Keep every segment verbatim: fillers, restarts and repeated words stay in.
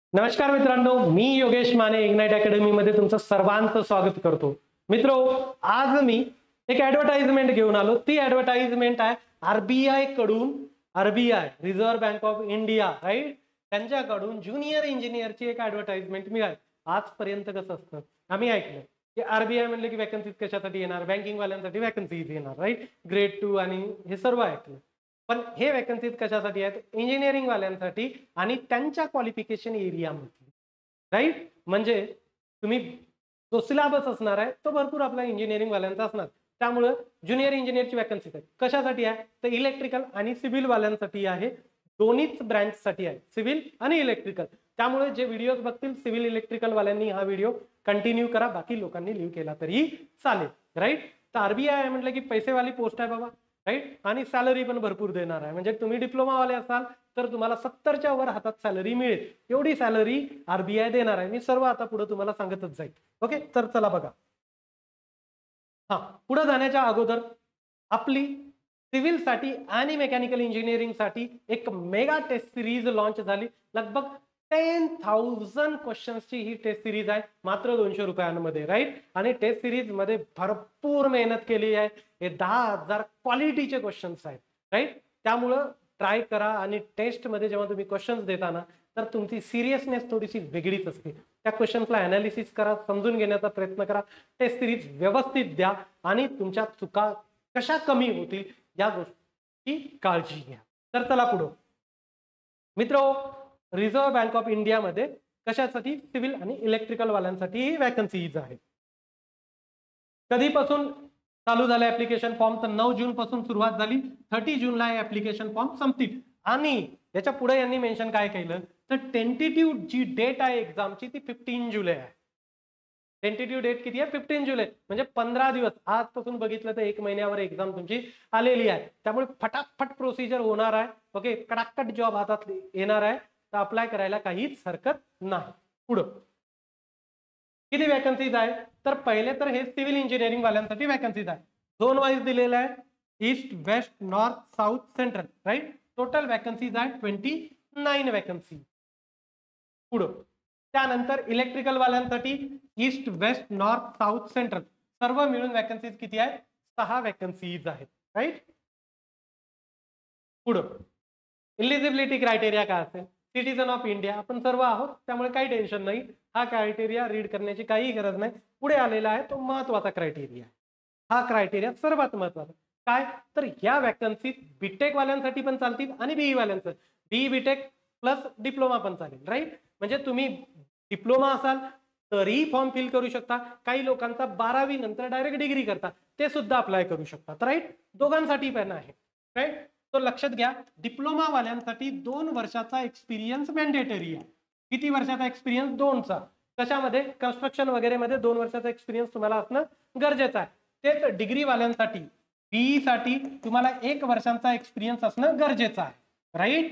नमस्कार मित्रांनो, मी योगेश माने इग्नाइट अकॅडमी मध्ये तुमचं सर्वांचं स्वागत करतो. मित्रो, आज मी एक ऍडव्हर्टाइजमेंट घेऊन आलो. ती ऍडव्हर्टाइजमेंट आहे आरबीआय कडून. RBI reserve bank of India, right, त्यांच्याकडून ज्युनियर इंजिनियरची एक ऍडव्हर्टाइजमेंट मिळाली. आजपर्यंत कसं असतं, आम्ही ऐकलं की आरबीआय म्हणले की वॅकन्सीज कशासाठी येणार, बँकिंग वाल्यांसाठी वॅकन्सीज येणार, राईट, ग्रेड टू आणि हे सर्व ऐकलं. पण हे वॅकन्सीज कशासाठी आहेत, इंजिनिअरिंग वाल्यांसाठी आणि त्यांच्या क्वालिफिकेशन एरियामध्ये, राईट. म्हणजे तुम्ही जो सिलेबस असणार आहे तो भरपूर आपला इंजिनिअरिंग वाल्यांचा असणार. त्यामुळे ज्युनियर इंजिनियरची वॅकन्सीज आहे. कशासाठी आहे तर इलेक्ट्रिकल आणि सिव्हिल वाल्यांसाठी आहे. दोन्हीच ब्रँचसाठी आहे, सिव्हिल आणि इलेक्ट्रिकल. त्यामुळे जे व्हिडिओज बघतील सिव्हिल इलेक्ट्रिकल वाल्यांनी हा व्हिडिओ कंटिन्यू करा, बाकी लोकांनी लिव्ह केला तरी चालेल, राईट. तर आरबीआय म्हटलं की पैसेवाली पोस्ट आहे बाबा, राईट, आणि सॅलरी पण भरपूर देणार आहे. म्हणजे तुम्ही डिप्लोमावाले असाल तर तुम्हाला सत्तरच्या वर हातात सॅलरी मिळेल, एवढी सॅलरी आरबीआय देणार आहे. मी सर्व आता पुढे तुम्हाला सांगतच जाईल. ओके, तर चला बघा. हा, पुढे जाण्याच्या अगोदर आपली सिव्हिल साठी आणि मेकॅनिकल इंजिनिअरिंग साठी एक मेगा टेस्ट सिरीज लॉन्च झाली. लगभग टेन थाउजंड क्वेश्चन्सची ही टेस्ट सिरीज आहे, मात्र दोनशे रुपयांमध्ये, राईट. आणि टेस्ट सिरीज मध्ये भरपूर मेहनत केली आहे. हे दहा हजार क्वालिटीचे क्वेश्चन्स आहेत, राईट. त्यामुळं ट्राय करा आणि टेस्ट मध्ये जेव्हा तुम्ही क्वेश्चन्स देताना तर तुमची सिरियसनेस थोडीशी वेगळीच असते. त्या क्वेश्चन्सला अनालिसिस करा, समजून घेण्याचा प्रयत्न करा, टेस्ट सिरीज व्यवस्थित द्या आणि तुमच्या चुका कशा कमी होतील या गोष्टी काळजी घ्या. तर चला पुढं. मित्रो, रिझर्व्ह बँक ऑफ इंडिया मध्ये कशासाठी, सिव्हिल आणि इलेक्ट्रिकल वाल्यांसाठी ही वॅकन्सीज आहे. कधीपासून चालू झालं ऍप्लिकेशन फॉर्म तर नऊ जून पासून सुरुवात झाली. थर्टी जूनला हे ऍप्लिकेशन फॉर्म संपतील. आणि याच्या पुढे यांनी मेन्शन काय केलं तर टेंटेटिव्ह जी डेट आहे एक्झामची ती फिफ्टीन जुलै आहे. टेंटेटिव्ह डेट किती आहे, फिफ्टीन जुलै. म्हणजे पंधरा दिवस आजपासून बघितलं तर एक महिन्यावर एक्झाम तुमची आलेली आहे. त्यामुळे फटाफट प्रोसिजर होणार आहे. ओके, कडाकट जॉब हातात येणार आहे. तर अप्लाय करायला काहीच हरकत नाही. पुढं किती वॅकन्सीज आहे तर पहिले तर हे सिव्हिल इंजिनिअरिंग वाल्यांसाठी वॅकन्सीज आहे. दोन वाईज दिलेलं आहे, east, west, north, south, central, right. Total vacancies आहे ट्वेंटी नाईन वॅकन्सी. पुढं त्यानंतर इलेक्ट्रिकल वाल्यांसाठी east, west, north, south, central सर्व मिळून वॅकन्सीज किती आहेत, सहा वॅकन्सीज आहेत, राईट. पुढं इलिजिबिलिटी क्रायटेरिया काय असेल, सिटीजन ऑफ इंडिया आपण सर्व आहोत, त्यामुळे काही टेन्शन नाही. हा क्रायटेरिया रीड करण्याची काही गरज नाही. पुढे आलेला आहे तो महत्वाचा क्रायटेरिया. हा क्रायटेरिया सर्वात महत्वाचा काय तर या वॅकन्सी बीटेक वाल्यांसाठी पण चालतील आणि बीई वाल्यांचं, बीई बीटेक प्लस डिप्लोमा पण चालेल, राईट. म्हणजे तुम्ही डिप्लोमा असाल तरी फॉर्म फिल करू शकता. काही लोकांचा बारावी नंतर डायरेक्ट डिग्री करता ते सुद्धा अप्लाय करू शकतात, राईट. दोघांसाठी पण आहे, राईट. तो लक्षात घ्या, डिप्लोमा वाल्यांसाठी दोन वर्षाचा एक्सपिरियन्स मॅन्डेटरी आहे. किती वर्षाचा एक्सपिरियन्स, दोनचा. कशामध्ये, कन्स्ट्रक्शन वगैरे मध्ये दोन वर्षाचा एक्सपिरियन्स तुम्हाला असणं गरजेचं आहे. तेच डिग्री वाल्यांसाठी, बीई साठी तुम्हाला एक वर्षांचा एक्सपिरियन्स असणं गरजेचं आहे, राईट.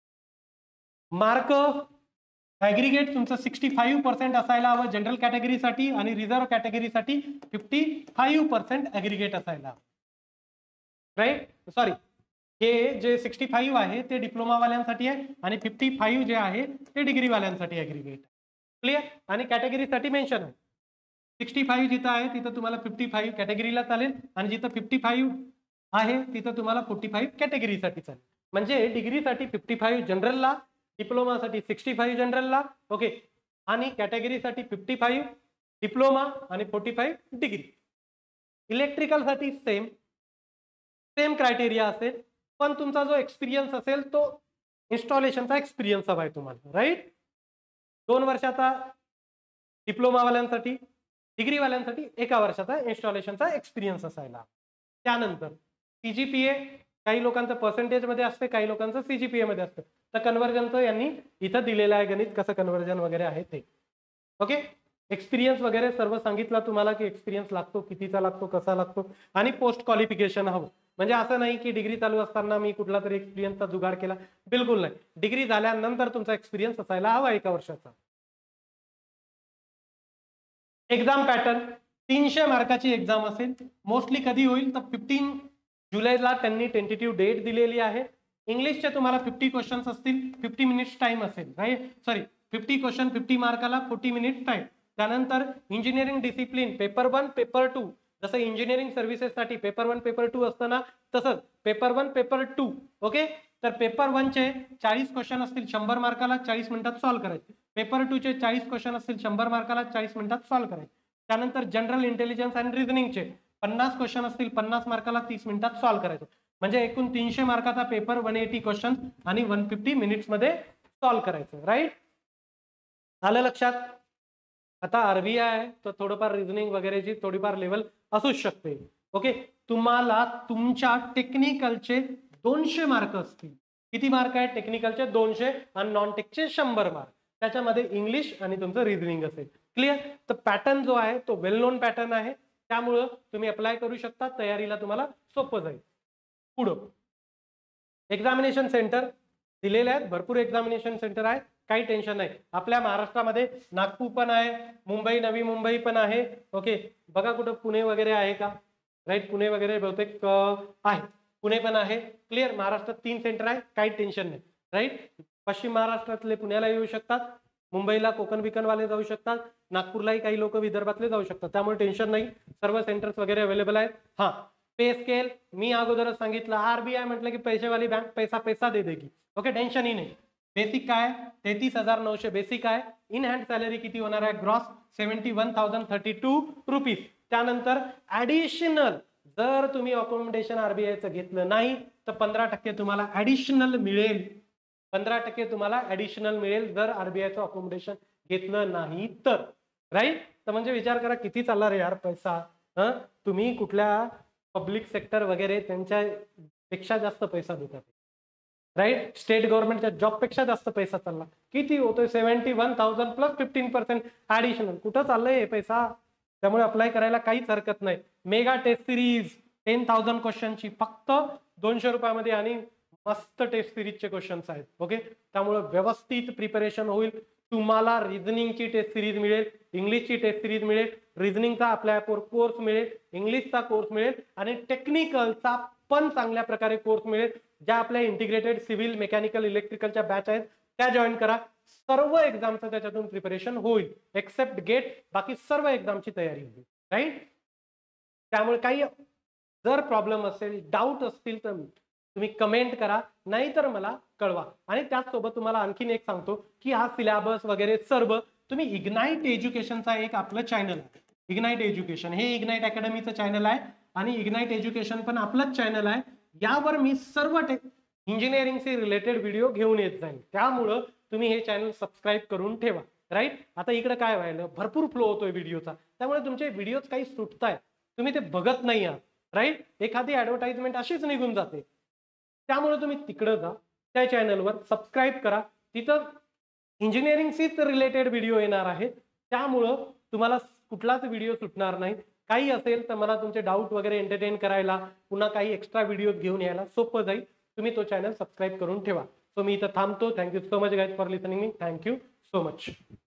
मार्क ऍग्रिगेट तुमचं सिक्स्टी फाईव्ह पर्सेंट असायला हवं जनरल कॅटेगरीसाठी आणि रिझर्व्ह कॅटेगरीसाठी फिफ्टी फाईव्ह पर्सेंट ऍग्रिगेट असायला हवं, राईट. सॉरी, हे जे सिक्स्टी फाईव्ह आहे ते डिप्लोमा वाल्यांसाठी आहे आणि फिफ्टी फाईव्ह जे आहे ते डिग्री वाल्यांसाठी ऍग्रिगेट, क्लिअर. आणि कॅटेगरीसाठी मेन्शन आहे, सिक्स्टी फाईव्ह जिथं आहे तिथं तुम्हाला फिफ्टी फाईव्ह कॅटेगरीला चालेल आणि जिथं फिफ्टी फाईव्ह आहे तिथं तुम्हाला फोर्टी फाईव्ह कॅटेगरीसाठी चालेल. म्हणजे डिग्रीसाठी फिफ्टी फाईव्ह जनरलला, डिप्लोमासाठी सिक्स्टी फाईव्ह जनरलला, ओके, आणि कॅटेगरीसाठी फिफ्टी फाईव्ह डिप्लोमा आणि फोर्टी फाईव्ह डिग्री. इलेक्ट्रिकलसाठी सेम सेम क्रायटेरिया असेल, पण तुमचा जो एक्सपिरियन्स असेल तो इन्स्टॉलेशनचा एक्सपिरियन्स हवा आहे तुम्हाला, राईट. दोन वर्षाचा डिप्लोमा वाल्यांसाठी, डिग्री वाल्यांसाठी एका वर्षाचा इन्स्टॉलेशनचा एक्सपिरियन्स असायला. त्यानंतर सीजीपीए, काही लोकांचं पर्सेंटेज मध्ये असते, काही लोकांचं सीजीपीए मध्ये असतं. तर कन्व्हर्जनचं यांनी इथं दिलेलं आहे गणित, कसं कन्व्हर्जन वगैरे आहे ते. ओके, एक्सपिरियन्स वगैरे सर्व सांगितलं तुम्हाला की एक्सपिरियन्स लागतो, कितीचा लागतो, कसा लागतो, आणि पोस्ट क्वालिफिकेशन हवं. म्हणजे असं नाही की डिग्री चालू असताना मी कुठला तरी एक्सपिरियन्सचा जुगाड केला, बिलकुल नाही. डिग्री झाल्यानंतर तुमचा एक्सपिरियन्स असायला हवा एका वर्षाचा. एक्झाम पॅटर्न तीनशे मार्काची एक्झाम असेल. मोस्टली कधी होईल तर फिफ्टीन जुलैला त्यांनी टेंटेटिव्ह डेट दिलेली आहे. इंग्लिशचे तुम्हाला फिफ्टी क्वेश्चन्स असतील, फिफ्टी मिनिट्स टाइम असेल, right. Sorry, fifty question fifty मार्काला फोर्टी मिनिट टाइम. त्यानंतर engineering discipline paper one paper two, जसं इंजिनिअरिंग सर्व्हिसेससाठी पेपर वन पेपर टू असतं ना, तसंच paper one paper two. Okay, तर पेपर वनचे चाळीस क्वेश्चन असतील शंभर मार्काला चाळीस मिनिटात सॉल्व्ह करायचे. पेपर टू चे चाळीस क्वेश्चन असतील शंभर मार्काला चाळीस मिनिटात सॉल्व्ह करायचे. त्यानंतर जनरल इंटेलिजन्स अँड रिझनिंगचे पन्नास क्वेश्चन असतील पन्नास मार्काला तीस मिनिटात सॉल्व्ह करायचं. म्हणजे एकूण तीनशे मार्काचा पेपर वन एटी क्वेश्चन आणि वन फिफ्टी मिनिट्स मध्ये सॉल्व्ह करायचं. राईट, आलं लक्षात. आता आरबीआय आहे तर थोडंफार रिझनिंग वगैरेची थोडीफार लेवल असूच शकते. ओके, तुम्हाला तुमच्या टेक्निकलचे दोनशे मार्क असतील. किती मार्क आहेत टेक्निकलचे? दोनशे, आणि नॉन टेकचे शंभर मार्क. त्याच्यामध्ये इंग्लिश आणि तुमचं रिझनिंग असेल. क्लिअर. तर पॅटर्न जो आहे तो वेल नोन पॅटर्न आहे, त्यामुळं तुम्ही अप्लाय करू शकता. तयारीला तुम्हाला सोपं जाईल. पुढं एक्झामिनेशन सेंटर दिलेले आहेत, भरपूर एक्झामिनेशन सेंटर आहे, काही टेन्शन नाही. आपल्या महाराष्ट्रामध्ये नागपूर पण आहे, मुंबई नवी मुंबई पण आहे. ओके, बघा कुठं पुणे वगैरे आहे का? राईट, पुणे वगैरे बहुतेक आहे, पुणे पण आहे. क्लिअर. महाराष्ट्रात तीन सेंटर आहे, काही टेन्शन नाही. राईट, पश्चिम महाराष्ट्रातले पुण्याला येऊ शकतात, मुंबईला कोकण बिकनवाले जाऊ शकतात, नागपूरलाही काही लोक विदर्भातले जाऊ शकतात. त्यामुळे टेन्शन नाही, सर्व सेंटर्स वगैरे अवेलेबल आहेत. हा, पे स्केल मी अगोदरच सांगितलं, आरबीआय म्हटलं की पैसेवाली बँक पैसा पैसा दे देगी. ओके, टेन्शनही नाही. बेसिक काय? तेहतीस हजार नऊशे बेसिक आहे. इन हँड सॅलरी किती होणार आहे? Gross seventy one thousand thirty two rupees. त्यानंतर ऍडिशनल जर तुम्ही अकोमोडेशन आरबीआयचं घेतलं नाही तर पंधरा टक्के तुम्हाला ऍडिशनल मिळेल. पंधरा टक्के तुम्हाला ऍडिशनल मिळेल जर आरबीआयचं अकोमोडेशन घेतलं नाही तर. राईट, तर म्हणजे विचार करा किती चालला रे यार पैसा. हं, तुम्ही कुठल्या पब्लिक सेक्टर वगैरे त्यांच्या पेक्षा जास्त पैसा देतात. राईट, स्टेट गव्हर्नमेंटच्या जॉब पेक्षा जास्त पैसा चालला. किती होतोय? Seventy one thousand plus fifteen percent additional. कुठं चाललंय हे पैसा? त्यामुळे अप्लाय करायला काहीच हरकत नाही. Mega test series ten thousand क्वेश्चनची फक्त दोनशे रुपयामध्ये, आणि मस्त टेस्ट सिरीजचे क्वेश्चन्स आहेत. ओके, त्यामुळे व्यवस्थित प्रिपरेशन होईल. तुम्हाला रिझनिंगची टेस्ट सिरीज मिळेल, इंग्लिशची टेस्ट सिरीज मिळेल, रिझनिंगचा आपल्या ऍपवर कोर्स मिळेल, इंग्लिशचा कोर्स मिळेल, आणि टेक्निकलचा पण चांगल्या प्रकारे कोर्स मिळेल. ज्या आपल्या इंटिग्रेटेड सिव्हिल मेकॅनिकल इलेक्ट्रिकलच्या बॅच आहेत त्या जॉईन करा. सर्व एक्झामचं त्याच्यातून प्रिपरेशन होईल एक्सेप्ट गेट, बाकी सर्व एक्झामची तयारी होईल. राईट, त्यामुळे काही जर प्रॉब्लेम असेल, डाऊट असतील तर तुम्ही कमेंट करा, नाहीतर मला कळवा. आणि त्याचसोबत तुम्हाला आणखीन एक सांगतो की हा सिलेबस वगैरे सर्व तुम्ही इग्नाइट एज्युकेशनचा एक आपलं चॅनल आहे, इग्नाइट एज्युकेशन. हे इग्नाइट अकॅडमीचं चॅनल आहे आणि इग्नाइट एज्युकेशन पण आपलंच चॅनल आहे. यावर मी सर्व इंजिनिअरिंगचे रिलेटेड व्हिडिओ घेऊन येत जाईल. त्यामुळं तुम्ही हे चॅनल सबस्क्राईब करून ठेवा. राईट, आता इकडे काय व्हायला, भरपूर फ्लो होतोय व्हिडिओचा, त्यामुळे तुमचे व्हिडिओज काही सुटतायत, तुम्ही ते बघत नाही आहात. राईट, एखादी ऍडव्हर्टाइजमेंट अशीच निघून जाते. त्यामुळे तुम्ही तिकडे जा, त्या चॅनलवर सबस्क्राईब करा. तिथं इंजिनिअरिंगशीच रिलेटेड व्हिडिओ येणार आहे, त्यामुळं तुम्हाला कुठलाच व्हिडिओ सुटणार नाही. काही असेल तर मला तुमचे डाऊट वगैरे एंटरटेन करायला, पुन्हा काही एक्स्ट्रा व्हिडिओ घेऊन यायला सोपं जाईल. तुम्ही तो चॅनल सबस्क्राईब करून ठेवा. सो मी इथं थांबतो. Thank you so much guys for listening मी. Thank you so much.